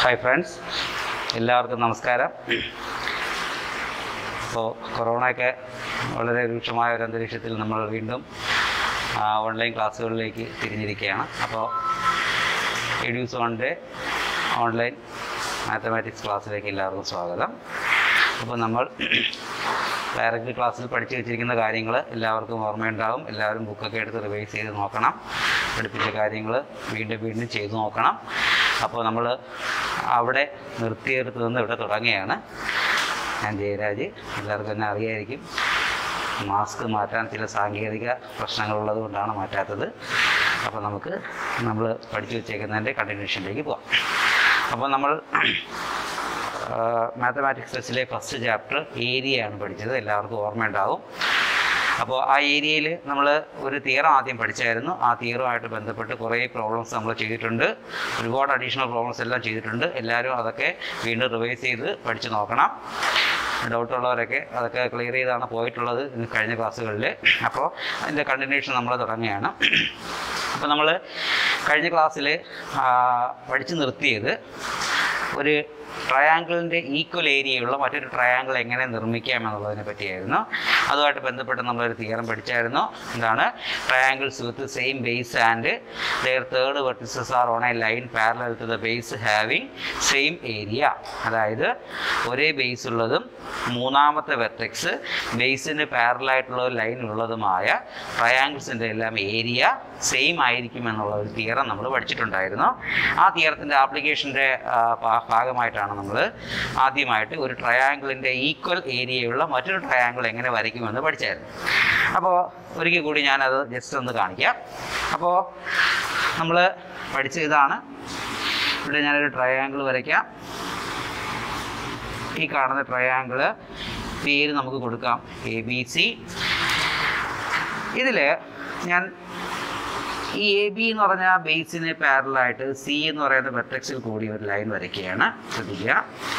Hi friends, എല്ലാവർക്കും നമസ്കാരം. അപ്പോൾ കൊറോണയൊക്കെ വളരെ രൂക്ഷമായ ഒരു അന്തരീക്ഷത്തിൽ നമ്മൾ വീണ്ടും ഓൺലൈൻ ക്ലാസ്സുകളിലേക്ക് തിരിഞ്ഞിരിക്കുകയാണ്. അപ്പോൾ EduSoneൻ്റെ ഓൺലൈൻ മാത്തമാറ്റിക്സ് ക്ലാസ്സിലേക്ക് എല്ലാവർക്കും സ്വാഗതം. അപ്പോൾ നമ്മൾ ഡയറക്റ്റ് ക്ലാസ്സിൽ പഠിച്ചു വെച്ചിരിക്കുന്ന കാര്യങ്ങൾ എല്ലാവർക്കും ഓർമ്മയുണ്ടാകും. എല്ലാവരും ബുക്കൊക്കെ എടുത്ത് റിവൈസ് ചെയ്ത് നോക്കണം. പഠിപ്പിച്ച കാര്യങ്ങൾ വീണ്ടും ചെയ്തു നോക്കണം. അപ്പോൾ നമ്മൾ അവിടെ നിർത്തിയെടുത്ത് നിന്ന് ഇവിടെ തുടങ്ങുകയാണ്. ഞാൻ ജയരാജ്. എല്ലാവർക്കും എന്നെ അറിയായിരിക്കും. മാസ്ക് മാറ്റാൻ ചില സാങ്കേതിക പ്രശ്നങ്ങളുള്ളത് കൊണ്ടാണ് മാറ്റാത്തത്. അപ്പോൾ നമ്മൾ പഠിച്ചു വെച്ചേക്കുന്നതിൻ്റെ കണ്ടിന്യൂഷനിലേക്ക് പോകാം. അപ്പോൾ നമ്മൾ മാത്തമാറ്റിക്സ് ടെസ്റ്റിലെ ഫസ്റ്റ് ചാപ്റ്റർ ഏരിയയാണ് പഠിച്ചത്. എല്ലാവർക്കും ഓർമ്മയുണ്ടാകും. അപ്പോൾ ആ ഏരിയയിൽ നമ്മൾ ഒരു തിയറം ആദ്യം പഠിച്ചായിരുന്നു. ആ തിയറുമായിട്ട് ബന്ധപ്പെട്ട് കുറേ പ്രോബ്ലംസ് നമ്മൾ ചെയ്തിട്ടുണ്ട്. ഒരുപാട് അഡീഷണൽ പ്രോബ്ലംസ് എല്ലാം ചെയ്തിട്ടുണ്ട്. എല്ലാവരും അതൊക്കെ വീണ്ടും റിവൈസ് ചെയ്ത് പഠിച്ച് നോക്കണം. ഡൗട്ടുള്ളവരൊക്കെ അതൊക്കെ ക്ലിയർ ചെയ്താണ് പോയിട്ടുള്ളത് കഴിഞ്ഞ ക്ലാസ്സുകളിൽ. അപ്പോൾ അതിൻ്റെ കണ്ടിന്യൂഷൻ നമ്മൾ തുടങ്ങുകയാണ്. അപ്പോൾ നമ്മൾ കഴിഞ്ഞ ക്ലാസ്സിൽ പഠിച്ചു നിർത്തിയത് ഒരു ട്രയാങ്കിളിൻ്റെ ഈക്വൽ ഏരിയയുള്ള മറ്റൊരു ട്രയാങ്കിൾ എങ്ങനെ നിർമ്മിക്കാമെന്നുള്ളതിനെ പറ്റിയായിരുന്നു. അതുമായിട്ട് ബന്ധപ്പെട്ട് നമ്മളൊരു തിയറം പഠിച്ചായിരുന്നു. എന്താണ്? Triangles with same base and their third vertices are on a line parallel to the base having same area. അതായത് ഒരേ ബേസ് ഉള്ളതും മൂന്നാമത്തെ വെർട്ടെക്സ് ബേസിന് പാരലായിട്ടുള്ള ഒരു ലൈൻ ഉള്ളതുമായ ട്രയാങ്കിൾസിൻ്റെ എല്ലാം ഏരിയ സെയിം ആയിരിക്കും എന്നുള്ള ഒരു തിയറം നമ്മൾ പഠിച്ചിട്ടുണ്ടായിരുന്നു. ആ തിയറത്തിൻ്റെ ആപ്ലിക്കേഷൻ്റെ ഭാഗമായിട്ടാണ് നമ്മൾ ആദ്യമായിട്ട് ഒരു ട്രയാങ്കിളിൻ്റെ ഈക്വൽ ഏരിയയുള്ള മറ്റൊരു ട്രയാങ്കിൾ എങ്ങനെ വരയ്ക്കുമെന്ന് പഠിച്ചായിരുന്നു. അപ്പോൾ ഒരിക്കൽ കൂടി ഞാനത് ജസ്റ്റ് ഒന്ന് കാണിക്കാം. അപ്പോൾ നമ്മൾ പഠിച്ച ഇതാണ്. ഇവിടെ ഞാനൊരു ട്രയാങ്കിൾ വരയ്ക്കാം. ഈ കാണുന്ന ട്രയാങ്കിൾ പേര് നമുക്ക് കൊടുക്കാം ABC. ഇതിൽ ഞാൻ ഈ AB എന്ന് പറഞ്ഞ ബേസിന് പാരലായിട്ട് C എന്ന് പറയുന്ന വെർട്ടെക്സിൽ കൂടി ഒരു ലൈൻ വരയ്ക്കുകയാണ്. ശ്രദ്ധിക്കുക,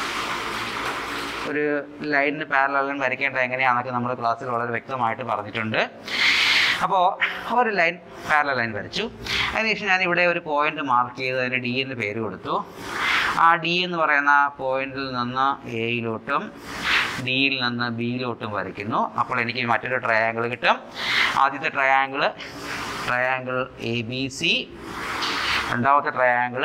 ഒരു ലൈനിന് പാരലൽ ലൈൻ വരയ്ക്കേണ്ടത് എങ്ങനെയാണെന്നൊക്കെ നമ്മൾ ക്ലാസ്സിൽ വളരെ വ്യക്തമായിട്ട് പറഞ്ഞിട്ടുണ്ട്. അപ്പോൾ ഒരു ലൈൻ പാരലൽ ലൈൻ വരച്ചു. അതിനുശേഷം ഞാൻ ഇവിടെ ഒരു പോയിന്റ് മാർക്ക് ചെയ്ത് അതിന് D എന്ന് പേര് കൊടുത്തു. ആ D എന്ന് പറയുന്ന പോയിന്റിൽ നിന്ന് Aയിലോട്ടും Dയിൽ നിന്ന് Bയിലോട്ടും വരയ്ക്കുന്നു. അപ്പോൾ എനിക്ക് മറ്റൊരു ട്രയാങ്കിൾ കിട്ടും. ആദ്യത്തെ ട്രയാങ്കിൾ ABC, രണ്ടാമത്തെ ട്രയാങ്കിൾ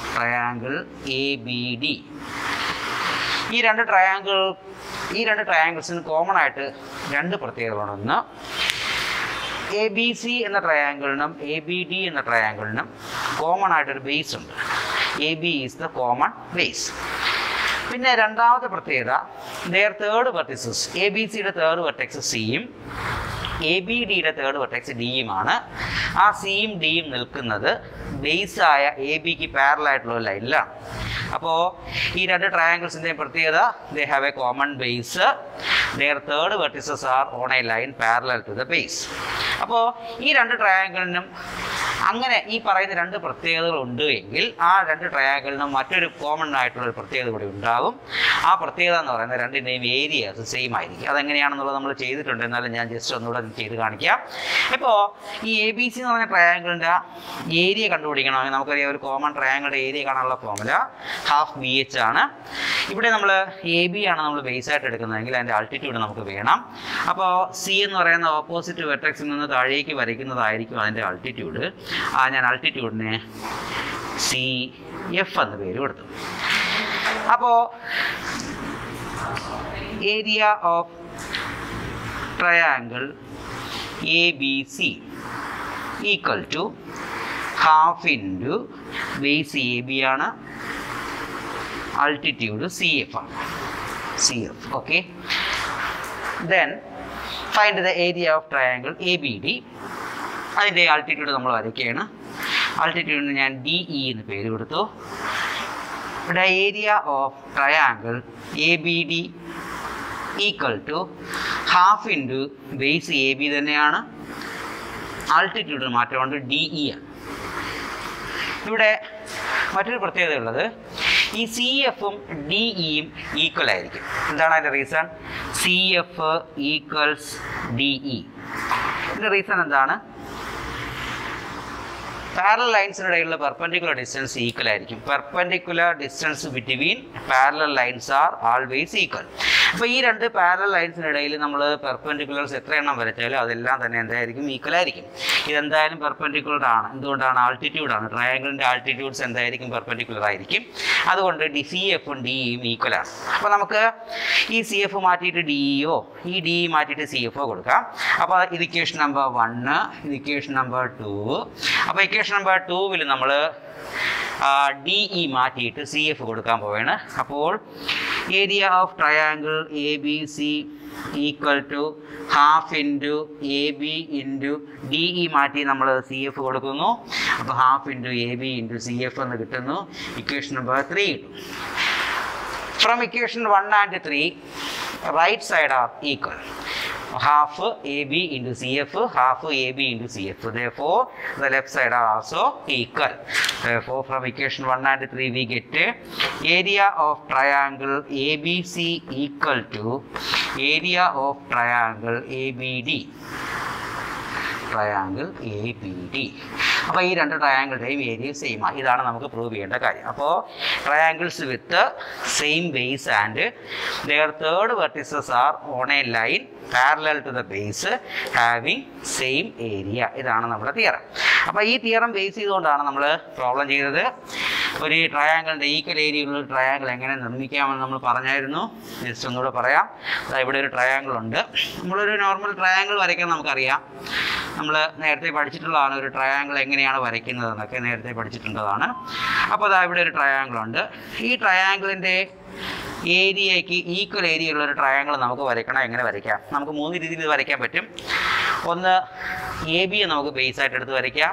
ABD. ഈ രണ്ട് ട്രയാങ്കിൾസിന് കോമൺ ആയിട്ട് രണ്ട് പ്രത്യേകതകളൊന്ന്, ABC എന്ന ട്രയാങ്കിളിനും ABD എന്ന ട്രയാങ്കിളിനും കോമൺ ആയിട്ടൊരു ബേസ് ഉണ്ട്. AB is the common base. പിന്നെ രണ്ടാമത്തെ പ്രത്യേകത, ദെയർ തേർഡ് വെർട്ടിസസ്, ABCയുടെ തേർഡ് വെർട്ടെക്സ് Cയും ABDയുടെ തേർഡ് വെർട്ടെക്സ് Dയുമാണ്. ആ Cയും Dയും നിൽക്കുന്നത് ബേസായ ABക്ക് പാരലായിട്ടുള്ള ഒരു ലൈനിലാണ്. അപ്പോൾ ഈ രണ്ട് ട്രയാങ്കിൾസിൻ്റെയും പ്രത്യേകത, they have a common base, their third vertices are on a line parallel to the base. അപ്പോൾ ഈ രണ്ട് ട്രയാങ്കിളിനും അങ്ങനെ ഈ പറയുന്ന രണ്ട് പ്രത്യേകതകൾ ഉണ്ട് എങ്കിൽ ആ രണ്ട് ട്രയാങ്കിളിനും മറ്റൊരു കോമൺ ആയിട്ടുള്ളൊരു പ്രത്യേകത കൂടി ഉണ്ടാകും. ആ പ്രത്യേകത എന്ന് പറയുന്നത് രണ്ടിൻ്റെയും ഏരിയാസ് സെയിം ആയിരിക്കും. അതെങ്ങനെയാണെന്നുള്ളത് നമ്മൾ ചെയ്തിട്ടുണ്ട്. എന്നാലും ഞാൻ ജസ്റ്റ് ഒന്നുകൂടെ ചെയ്ത് കാണിക്കാം. ഇപ്പോൾ ഈ ABC എന്ന് പറഞ്ഞ ട്രയാങ്കിളിൻ്റെ ഏരിയ കണ്ടുപിടിക്കണമെങ്കിൽ നമുക്കറിയാം, ഒരു കോമൺ ട്രയാങ്കിളിൻ്റെ ഏരിയ കാണാനുള്ള ഫോർമുല ½ ആണ്. ഇവിടെ നമ്മൾ AB ആണ് നമ്മൾ ബേസ് ആയിട്ട് എടുക്കുന്നതെങ്കിൽ അതിൻ്റെ ആൾട്ടിറ്റ്യൂഡ് നമുക്ക് വേണം. അപ്പോൾ C എന്ന് പറയുന്ന ഓപ്പോസിറ്റ് വെർട്ടെക്സിൽ നിന്ന് താഴേക്ക് വരയ്ക്കുന്നതായിരിക്കും അതിൻ്റെ ആൾട്ടിറ്റ്യൂഡ്. ഞാൻ ആൾട്ടിറ്റ്യൂഡിനെ CF എന്ന് പേര് കൊടുത്തു. അപ്പോൾ area of triangle ABC equal to ½ into base AB ആണ്, ആൾട്ടിറ്റ്യൂഡ് CF ആണ്. Okay. Then find the area of triangle ABD. അതിൻ്റെ ആൾട്ടിറ്റ്യൂഡ് നമ്മൾ വരയ്ക്കുകയാണ്. ആൾട്ടിറ്റ്യൂഡിന് ഞാൻ DE എന്ന് പേര് കൊടുത്തു. ഇവിടെ area of triangle ABD equal to ½ into base AB തന്നെയാണ്, ആൾട്ടിറ്റ്യൂഡിന് മാറ്റമുണ്ട്, DE ആണ്. ഇവിടെ മറ്റൊരു പ്രത്യേകത ഉള്ളത്, ഈ CFും DEയും ഈക്വൽ ആയിരിക്കും. എന്താണ് അതിൻ്റെ റീസൺ? CF equals DE. ഇതിൻ്റെ റീസൺ എന്താണ്? പാരലൽ ലൈൻസിനിടയിലുള്ള പെർപെൻഡിക്കുലർ ഡിസ്റ്റൻസ് ഈക്വൽ ആയിരിക്കും. Perpendicular distance between parallel lines are always equal. അപ്പോൾ ഈ രണ്ട് പാരലൽ ലൈൻസിനിടയിൽ നമ്മൾ പെർപെൻഡിക്കുലർസ് എത്ര എണ്ണം വരച്ചാലും അതെല്ലാം തന്നെ എന്തായിരിക്കും? ഈക്വൽ ആയിരിക്കും. ഇതെന്തായാലും പെർപെൻഡിക്കുലർ ആണ്. എന്തുകൊണ്ടാണ്? ആൾട്ടിറ്റ്യൂഡാണ്. ട്രയാങ്കിളിൻ്റെ ആൾട്ടിറ്റ്യൂഡ്സ് എന്തായിരിക്കും? പെർപെൻഡിക്കുലർ ആയിരിക്കും. അതുകൊണ്ട് സി എഫും ഡിയും ഈക്വൽ ആണ്. അപ്പോൾ നമുക്ക് ഈ സി എഫ് മാറ്റിയിട്ട് ഡിഇയോ ഈ ഡി മാറ്റിയിട്ട് സി എഫോ കൊടുക്കാം. അപ്പോൾ ഇത് ഇക്വേഷൻ നമ്പർ 1, ഇത് ഇക്വേഷൻ നമ്പർ 2. അപ്പോൾ ഇക്വേഷൻ നമ്പർ 2-ൽ നമ്മൾ ഡി ഇ മാറ്റിയിട്ട് സി എഫ് കൊടുക്കാൻ പോവുകയാണ്. അപ്പോൾ area of triangle A B C equal to half into A B into D E മാറ്റി നമ്മൾ സി എഫ് കൊടുക്കുന്നു. അപ്പോൾ half into A B into C F എന്ന് കിട്ടുന്നു. ഇക്വേഷൻ നമ്പർ 3 കിട്ടും. From equation 1 and 3 right side are equal. half AB into CF, half AB into CF. Therefore, the left side are also equal. Therefore, from equation 1 and 3, we get area of triangle ABC equal to area of triangle ABD. Triangle ABD. അപ്പോൾ ഈ രണ്ട് ട്രയാങ്കിളുടെയും area same ആണ്. ഇതാണ് നമുക്ക് prove ചെയ്യേണ്ട കാര്യം. അപ്പോൾ triangles with same base and their third vertices are on a line parallel to the base having same area. ഇതാണ് നമ്മുടെ തിയറം. അപ്പോൾ ഈ തിയറം ബേസ് ചെയ്തുകൊണ്ടാണ് നമ്മൾ പ്രോബ്ലം ചെയ്തത്. ഒരു ട്രയാങ്കിളിൻ്റെ ഈക്വൽ ഏരിയയുള്ള ഒരു ട്രയാങ്കിൾ എങ്ങനെ നിർമ്മിക്കാമെന്ന് നമ്മൾ പറഞ്ഞായിരുന്നു. ജസ്റ്റ് ഒന്നുകൂടെ പറയാം. ഇവിടെ ഒരു ട്രയാങ്കിൾ ഉണ്ട്. നമ്മളൊരു നോർമൽ ട്രയാങ്കിൾ വരയ്ക്കാൻ നമുക്കറിയാം. നമ്മൾ നേരത്തെ പഠിച്ചിട്ടുള്ളതാണ് ഒരു ട്രയാങ്കിൾ എങ്ങനെയാണ് വരയ്ക്കുന്നതെന്നൊക്കെ നേരത്തെ പഠിച്ചിട്ടുള്ളതാണ്. അപ്പോൾ അതാ ഇവിടെ ഒരു ട്രയാങ്കിൾ ഉണ്ട്. ഈ ട്രയാങ്കിളിൻ്റെ ഏരിയയ്ക്ക് ഈക്വൽ ഏരിയ ഉള്ള ഒരു ട്രയാങ്കിൾ നമുക്ക് വരയ്ക്കണം. എങ്ങനെ വരയ്ക്കാം? നമുക്ക് 3 രീതിയിൽ ഇത് വരയ്ക്കാൻ പറ്റും. ഒന്ന്, എ ബിയെ നമുക്ക് ബേസ് ആയിട്ട് എടുത്ത് വരയ്ക്കാം,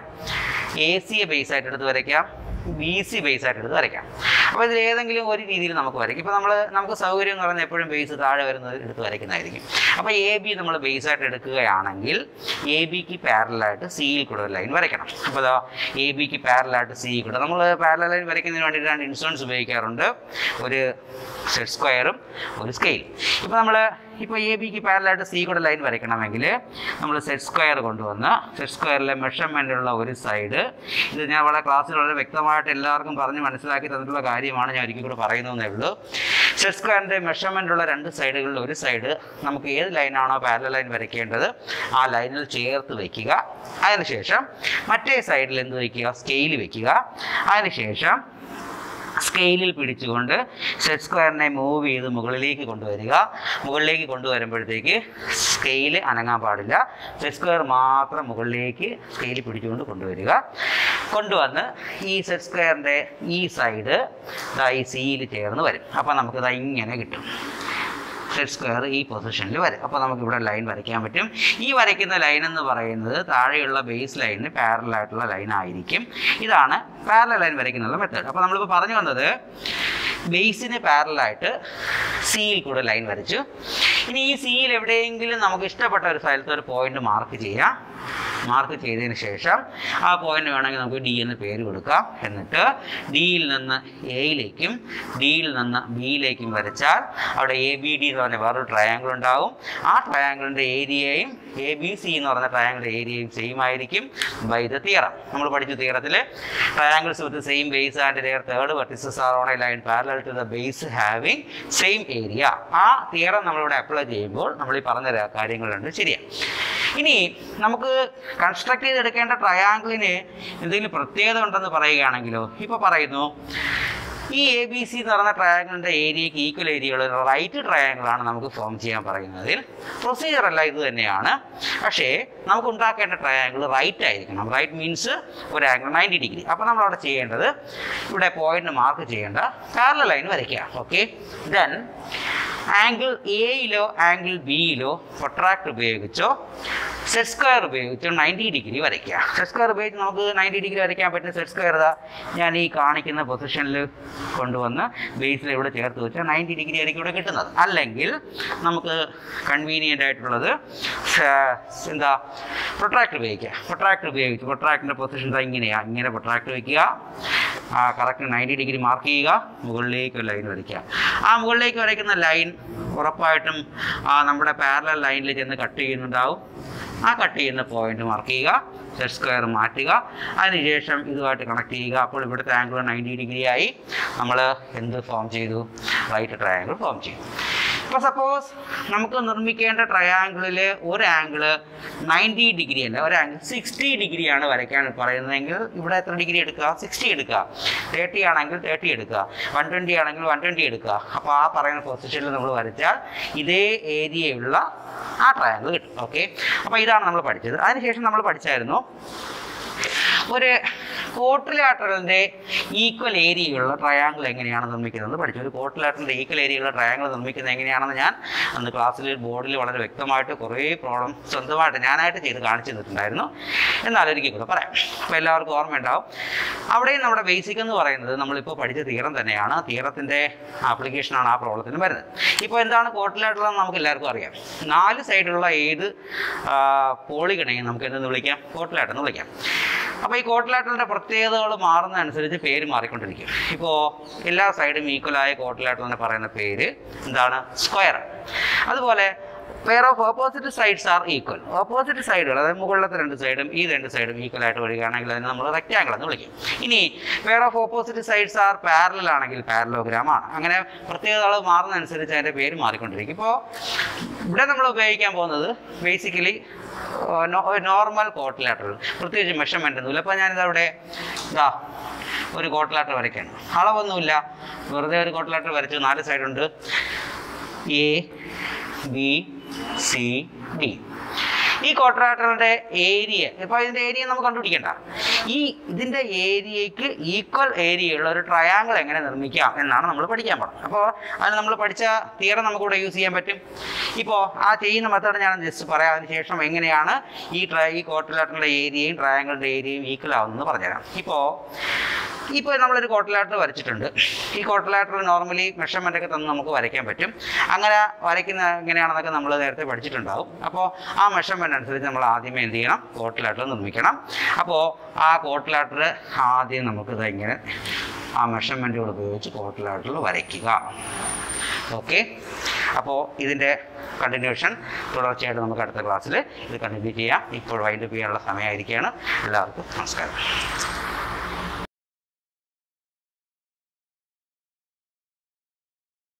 എ സിയെ ബേസ് ആയിട്ട് എടുത്ത് വരയ്ക്കാം, ബി സി ബേസ് ആയിട്ട് എടുത്ത് വരയ്ക്കാം. അപ്പോൾ ഇതിൽ ഏതെങ്കിലും ഒരു രീതിയിൽ നമുക്ക് വരയ്ക്കും. ഇപ്പോൾ നമുക്ക് സൗകര്യം എന്ന് പറഞ്ഞാൽ എപ്പോഴും ബേസ് താഴെ വരുന്നത് എടുത്ത് വരയ്ക്കുന്നതായിരിക്കും. അപ്പോൾ എ ബി നമ്മൾ ബേസ് ആയിട്ട് എടുക്കുകയാണെങ്കിൽ എ ബിക്ക് പാരലായിട്ട് സിയിൽ കൂടെ ഒരു ലൈൻ വരയ്ക്കണം. അപ്പോൾ അതാ എ ബിക്ക് പാരലായിട്ട് സിയിൽ കൂടെ നമ്മൾ പാരലൽ ലൈൻ വരയ്ക്കുന്നതിന് വേണ്ടി 2 ഇൻസ്ട്രുമെൻറ്റ്സ് ഉപയോഗിക്കാറുണ്ട്. ഒരു സെറ്റ് സ്ക്വയറും ഒരു സ്കെയിൽ. ഇപ്പോൾ എ ബിക്ക് പാരലായിട്ട് സി കൂടെ ലൈൻ വരയ്ക്കണമെങ്കിൽ നമ്മൾ സെറ്റ് സ്ക്വയർ കൊണ്ടുവന്ന് സെറ്റ് സ്ക്വയറിലെ മെഷർമെൻറ്റുള്ള ഒരു സൈഡ്, ഇത് ഞാൻ വളരെ ക്ലാസ്സിൽ വളരെ വ്യക്തമായിട്ട് എല്ലാവർക്കും പറഞ്ഞ് മനസ്സിലാക്കി തന്നിട്ടുള്ള കാര്യമാണ്, ഞാൻ ഒരിക്കൽ കൂടെ പറയുന്നതേ ഉള്ളൂ. സെറ്റ് സ്ക്വയറിൻ്റെ മെഷർമെൻറ്റുള്ള 2 സൈഡുകളിൽ ഒരു സൈഡ് നമുക്ക് ഏത് ലൈനാണോ പാരലൽ ലൈൻ വരയ്ക്കേണ്ടത് ആ ലൈനിൽ ചേർത്ത് വയ്ക്കുക. അതിനുശേഷം മറ്റേ സൈഡിൽ എന്ത് വയ്ക്കുക? സ്കെയിൽ വയ്ക്കുക. അതിനുശേഷം സ്കെയിലിൽ പിടിച്ചുകൊണ്ട് സെറ്റ് സ്ക്വയറിനെ മൂവ് ചെയ്ത് മുകളിലേക്ക് കൊണ്ടുവരിക. മുകളിലേക്ക് കൊണ്ടുവരുമ്പോഴത്തേക്ക് സ്കെയിൽ അനങ്ങാൻ പാടില്ല. സെറ്റ് സ്ക്വയർ മാത്രം മുകളിലേക്ക് സ്കെയിൽ പിടിച്ചുകൊണ്ട് കൊണ്ടുവന്ന് ഈ സെറ്റ് സ്ക്വയറിൻ്റെ ഈ സൈഡ് ഈ സിയിൽ ചേർന്ന് വരും. അപ്പോൾ നമുക്കിത് ഇങ്ങനെ കിട്ടും. സെറ്റ് സ്ക്വയർ ഈ പൊസിഷനിൽ വരും. അപ്പോൾ നമുക്കിവിടെ ലൈൻ വരയ്ക്കാൻ പറ്റും. ഈ വരയ്ക്കുന്ന ലൈൻ എന്ന് പറയുന്നത് താഴെയുള്ള ബേസ് ലൈനിന് പാരലായിട്ടുള്ള ലൈൻ ആയിരിക്കും. ഇതാണ് പാരലൽ ലൈൻ വരയ്ക്കുന്ന മെത്തേഡ്. അപ്പോൾ നമ്മളിപ്പോൾ പറഞ്ഞു വന്നത് ബേസിന് പാരലായിട്ട് സിയിൽ കൂടെ ലൈൻ വരച്ചു. ഇനി ഈ സിയിൽ എവിടെയെങ്കിലും നമുക്ക് ഇഷ്ടപ്പെട്ട ഒരു സ്ഥലത്ത് ഒരു പോയിന്റ് മാർക്ക് ചെയ്യാം. മാർക്ക് ചെയ്തതിന് ശേഷം ആ പോയിന്റ് വേണമെങ്കിൽ നമുക്ക് ഡി എന്ന് പേര് കൊടുക്കാം. എന്നിട്ട് ഡിയിൽ നിന്ന് എയിലേക്കും ഡിയിൽ നിന്ന് ബിയിലേക്കും വരച്ചാൽ അവിടെ എ ബി ഡി എന്ന് പറഞ്ഞ വേറൊരു ട്രയാങ്കിൾ ഉണ്ടാവും. ആ ട്രയാങ്കിളിൻ്റെ ഏരിയയും എ ബി സി എന്ന് പറഞ്ഞ ട്രയാങ്കിളിൻ്റെ ഏരിയയും സെയിം ആയിരിക്കും ബൈ ദ തിയറം. നമ്മൾ പഠിച്ച തിയറത്തിൽ triangles with same base and their third vertices are on a line parallel to the base having same area. ആ തിയറം നമ്മളിവിടെ അപ്ലൈ ചെയ്യുമ്പോൾ നമ്മൾ ഈ പറഞ്ഞ കാര്യങ്ങളുണ്ട്. ശരിയാണ്. ഇനി നമുക്ക് കൺസ്ട്രക്ട് ചെയ്തെടുക്കേണ്ട ട്രയാങ്കിളിന് എന്തെങ്കിലും പ്രത്യേകത ഉണ്ടെന്ന് പറയുകയാണെങ്കിലോ, ഇപ്പോൾ പറയുന്നു ഈ എ ബി സി എന്ന് പറയുന്ന ട്രയാങ്കിളിൻ്റെ ഏരിയയ്ക്ക് ഈക്വൽ ഏരിയയുള്ള റൈറ്റ് ട്രയാങ്കിളാണ് നമുക്ക് ഫോം ചെയ്യാൻ പറയുന്നതിൽ പ്രൊസീജിയർ അല്ല ഇത് തന്നെയാണ്. പക്ഷേ നമുക്ക് ഉണ്ടാക്കേണ്ട ട്രയാങ്കിൾ റൈറ്റ് ആയിരിക്കണം. റൈറ്റ് മീൻസ് ഒരു ആംഗിൾ 90 ഡിഗ്രി. അപ്പോൾ നമ്മളവിടെ ചെയ്യേണ്ടത് ഇവിടെ പോയിന്റ് മാർക്ക് ചെയ്യേണ്ട പാരലൽ ലൈൻ വരയ്ക്കുക. ഓക്കെ, ദെൻ ആംഗിൾ എയിലോ ആംഗിൾ ബിയിലോ പ്രൊട്രാക്ട് ഉപയോഗിച്ചോ സെറ്റ് സ്ക്വയർ ഉപയോഗിച്ച് 90 ഡിഗ്രി വരയ്ക്കുക. സെറ്റ് സ്ക്വയർ ഉപയോഗിച്ച് നമുക്ക് 90 ഡിഗ്രി വരയ്ക്കാൻ പറ്റുന്ന സെറ്റ് സ്ക്വയർ ഞാൻ ഈ കാണിക്കുന്ന പൊസിഷനിൽ കൊണ്ടുവന്ന് ബേസിൽ ഇവിടെ ചേർത്ത് വെച്ചാൽ 90 ഡിഗ്രി ആയിരിക്കും ഇവിടെ കിട്ടുന്നത്. അല്ലെങ്കിൽ നമുക്ക് കൺവീനിയൻ്റ് ആയിട്ടുള്ളത് പ്രൊട്രാക്ട് ഉപയോഗിക്കുക. പ്രൊട്രാക്ടിൻ്റെ പൊസിഷൻ ഇങ്ങനെ പ്രൊട്രാക്ട് വയ്ക്കുക. കറക്റ്റ് 90 ഡിഗ്രി മാർക്ക് ചെയ്യുക. മുകളിലേക്ക് ലൈൻ വരയ്ക്കുക. ആ മുകളിലേക്ക് വരയ്ക്കുന്ന ലൈൻ ഉറപ്പായിട്ടും നമ്മുടെ പാരലൽ ലൈനിൽ ചെന്ന് കട്ട് ചെയ്യുന്നുണ്ടാവും. ആ കട്ട് ചെയ്യുന്ന പോയിന്റ് മാർക്ക് ചെയ്യുക, സെറ്റ് സ്ക്വയർ മാറ്റുക, അതിനുശേഷം ഇതുമായിട്ട് കണക്ട് ചെയ്യുക. അപ്പോൾ ഇവിടുത്തെ ആംഗിൾ 90 ഡിഗ്രി ആയി. നമ്മൾ എന്ത് ഫോം ചെയ്തു? റൈറ്റ് ട്രയാങ്കിൾ ഫോം ചെയ്തു. ഇപ്പോൾ സപ്പോസ് നമുക്ക് നിർമ്മിക്കേണ്ട ട്രയാങ്കിളിൽ ഒരു ആംഗിൾ 90 ഡിഗ്രി അല്ല, ഒരു ആംഗിൾ 60 ഡിഗ്രിയാണ് വരയ്ക്കാൻ പറയുന്നതെങ്കിൽ ഇവിടെ എത്ര ഡിഗ്രി എടുക്കുക? 60 എടുക്കുക. 30 ആണെങ്കിൽ 30 എടുക്കുക. 120 ആണെങ്കിൽ 120 എടുക്കുക. അപ്പോൾ ആ പറയുന്ന പൊസിഷനിൽ നമ്മൾ വരച്ചാൽ ഇതേ ഏരിയയുള്ള ആ ട്രയാങ്കിൾ കിട്ടും. ഓക്കെ, അപ്പോൾ ഇതാണ് നമ്മൾ പഠിച്ചത്. അതിനുശേഷം നമ്മൾ പഠിച്ചായിരുന്നു ഒരു ക്വാഡ്രിലാറ്ററലിൻ്റെ ഈക്വൽ ഏരിയയുള്ള ട്രയാങ്കിൾ എങ്ങനെയാണ് നിർമ്മിക്കുന്നത് പഠിച്ചു. ഒരു ക്വാഡ്രിലാറ്ററലിൻ്റെ ഈക്വൽ ഏരിയയുള്ള ട്രയാങ്കിൾ നിർമ്മിക്കുന്നത് എങ്ങനെയാണെന്ന് ഞാൻ അന്ന് ക്ലാസ്സിൽ ബോർഡിൽ വളരെ വ്യക്തമായിട്ട് കുറേ പ്രോബ്ലം സ്വന്തമായിട്ട് ഞാനായിട്ട് ചെയ്ത് കാണിച്ചു തന്നിട്ടുണ്ടായിരുന്നു. എന്നാൽ ഒരിക്കൽ കൂടെ പറയാം, അപ്പോൾ എല്ലാവർക്കും ഓർമ്മയുണ്ടാവും. അവിടെയും നമ്മുടെ ബേസിക് എന്ന് പറയുന്നത് നമ്മളിപ്പോൾ പഠിച്ച തിയറം തന്നെയാണ്. തിയറത്തിൻ്റെ ആപ്ലിക്കേഷനാണ് ആ പ്രോബ്ലത്തിന് വരുന്നത്. ഇപ്പോൾ എന്താണ് ക്വാഡ്രിലാറ്ററൽ എന്ന് നമുക്ക് എല്ലാവർക്കും അറിയാം. 4 സൈഡിലുള്ള ഏത് പോളിഗണെയും നമുക്ക് എന്തെന്ന് വിളിക്കാം? ക്വാഡ്രിലാറ്ററൽ എന്ന് വിളിക്കാം. അപ്പോൾ ഈ ക്വാഡ്രിലാറ്ററലിൻ്റെ പ്രത്യേകതകൾ മാറുന്നതനുസരിച്ച് പേര് മാറിക്കൊണ്ടിരിക്കും. ഇപ്പോൾ എല്ലാ സൈഡും ഈക്വലായ ക്വാഡ്രിലാറ്ററലിനെ പറയുന്ന പേര് എന്താണ്? സ്ക്വയർ. അതുപോലെ pair of opposite sides are equal. Opposite സൈഡുകൾ, അതായത് മുകളിലത്തെ 2 സൈഡും ഈ 2 സൈഡും ഈക്വൽ ആയിട്ട് വരികയാണെങ്കിൽ അതിനെ നമ്മൾ റെക്റ്റാങ്കിൾ എന്ന് വിളിക്കും. ഇനി pair of opposite sides are parallel ആണെങ്കിൽ പാരലോഗ്രാം ആണ്. അങ്ങനെ പ്രത്യേകതകൾ മാറുന്നതനുസരിച്ച് അതിൻ്റെ പേര് മാറിക്കൊണ്ടിരിക്കും. ഇപ്പോൾ ഇവിടെ നമ്മൾ ഉപയോഗിക്കാൻ പോകുന്നത് ബേസിക്കലി നോർമൽ ക്വാഡ്രിലാറ്ററൽ, പ്രത്യേകിച്ച് മെഷർമെൻ്റ് ഒന്നുമില്ല. അപ്പോൾ ഞാനിതവിടെ ഇതാ ഒരു ക്വാഡ്രിലാറ്ററൽ വരയ്ക്കാണ്, അളവൊന്നുമില്ല, വെറുതെ ഒരു ക്വാഡ്രിലാറ്ററൽ വരച്ചു. 4 സൈഡുണ്ട്, എ ബി സി ഡി. ഈ ക്വാഡ്രിലാറ്ററലിൻ്റെ ഏരിയ, ഇപ്പോൾ ഇതിൻ്റെ ഏരിയ നമുക്ക് കണ്ടുപിടിക്കേണ്ട. ഇതിൻ്റെ ഏരിയയ്ക്ക് ഈക്വൽ ഏരിയയുള്ള ഒരു ട്രയാങ്കിൾ എങ്ങനെ നിർമ്മിക്കാം എന്നാണ് നമ്മൾ പഠിക്കാൻ പോകുന്നത്. അപ്പോൾ അത് നമ്മൾ പഠിച്ച തിയറം നമുക്കിവിടെ യൂസ് ചെയ്യാൻ പറ്റും. ഇപ്പോൾ ആ ചെയ്യുന്ന മെത്തേഡ് ഞാൻ ജസ്റ്റ് പറയാം. അതിന് ശേഷം എങ്ങനെയാണ് ഈ ക്വാഡ്രിലാറ്ററലിൻ്റെ ഏരിയയും ട്രയാങ്കിളിൻ്റെ ഏരിയയും ഈക്വൽ ആവുന്നതെന്ന് പറഞ്ഞുതരാം. ഇപ്പോൾ നമ്മളൊരു ക്വാഡ്രിലാറ്ററൽ വരച്ചിട്ടുണ്ട്. ഈ ക്വാഡ്രിലാറ്ററൽ നോർമലി മെഷർമെൻ്റ് ഒക്കെ തന്ന് നമുക്ക് വരയ്ക്കാൻ പറ്റും. അങ്ങനെ വരയ്ക്കുന്ന എങ്ങനെയാണെന്നൊക്കെ നമ്മൾ നേരത്തെ പഠിച്ചിട്ടുണ്ടാവും. അപ്പോൾ ആ മെഷർമെൻ്റ് അനുസരിച്ച് നമ്മൾ ആദ്യമേ എന്ത് ചെയ്യണം? ക്വാഡ്രിലാറ്ററൽ നിർമ്മിക്കണം. അപ്പോൾ ആ ക്വാഡ്രിലാറ്ററൽ ആദ്യം നമുക്കിത് ഇങ്ങനെ ആ മെഷർമെൻറ്റുകൾ ഉപയോഗിച്ച് ക്വാഡ്രിലാറ്ററൽ വരയ്ക്കുക. ഓക്കെ, അപ്പോൾ ഇതിൻ്റെ കണ്ടിന്യൂഷൻ തുടർച്ചയായിട്ട് നമുക്ക് അടുത്ത ക്ലാസ്സിൽ ഇത് കണ്ടിന്യൂ ചെയ്യാം. ഇപ്പോൾ വൈൻഡപ്പ് ചെയ്യാനുള്ള സമയമായിരിക്കുകയാണ്. എല്ലാവർക്കും നമസ്കാരം.